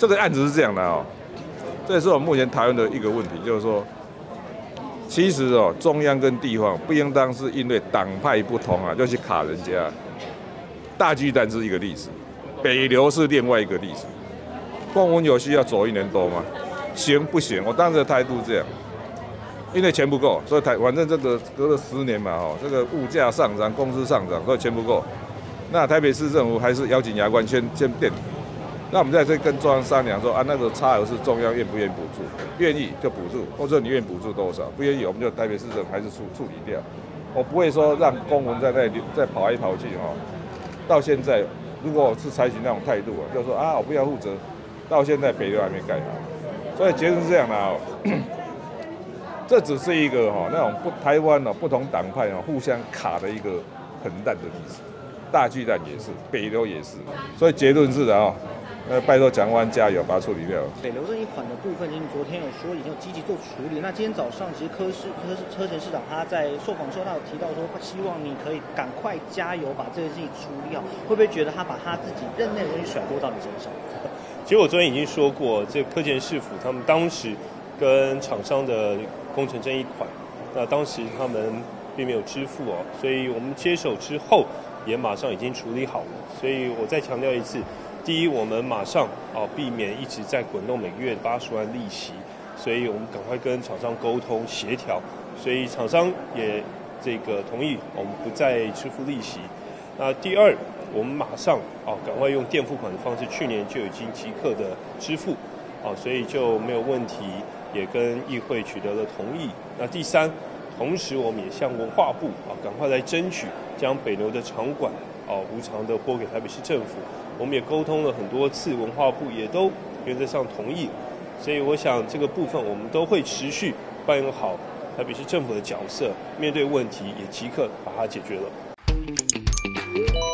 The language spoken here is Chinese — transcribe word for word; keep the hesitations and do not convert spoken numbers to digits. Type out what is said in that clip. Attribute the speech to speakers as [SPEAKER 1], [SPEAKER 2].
[SPEAKER 1] 这个案子是这样的哦，这也是我们目前台湾的一个问题，就是说，其实哦，中央跟地方不应当是因为党派不同啊，就去卡人家。大巨蛋是一个例子，北流是另外一个例子。公文有需要走一年多吗？行不行？我当时的态度是这样，因为钱不够，所以台反正这个隔了十年嘛，哦，这个物价上涨，工资上涨，所以钱不够。那台北市政府还是咬紧牙关先先垫。那我们在这跟中央商量说啊，那个差额是中央愿不愿意补助，愿意就补助，或者你愿意补助多少，不愿意我们就台北市政府还是处处理掉。我不会说让公文在那里再跑来跑去哦。到现在，如果我是采取那种态度啊，就是说啊，我不要负责，到现在北流还没盖好，所以结论是这样的啊，这只是一个哈那种不台湾哦不同党派哦互相卡的一个很烂的例子，大巨蛋也是，北流也是，所以结论是的啊。呃，拜托蒋万安加油，把它处理掉。
[SPEAKER 2] 北流这一款的部分，其实昨天有说已经有积极做处理。那今天早上，其实柯市柯柯前市长他在受访时候，他有提到说，他希望你可以赶快加油，把这个事情处理好。会不会觉得他把他自己任内的东西甩锅到你身上？
[SPEAKER 3] 其实我昨天已经说过，这柯前市府他们当时跟厂商的工程争议款，那当时他们并没有支付哦，所以我们接手之后也马上已经处理好了。所以我再强调一次。第一，我们马上啊避免一直在滚动每个月八十万利息，所以我们赶快跟厂商沟通协调，所以厂商也这个同意我们不再支付利息。那第二，我们马上啊赶快用垫付款的方式，去年就已经即刻的支付，啊所以就没有问题，也跟议会取得了同意。那第三，同时我们也向文化部啊赶快来争取将北流的场馆啊无偿的拨给台北市政府。我们也沟通了很多次，文化部也都原则上同意，所以我想这个部分我们都会持续扮演好台北市政府的角色，面对问题也即刻把它解决了。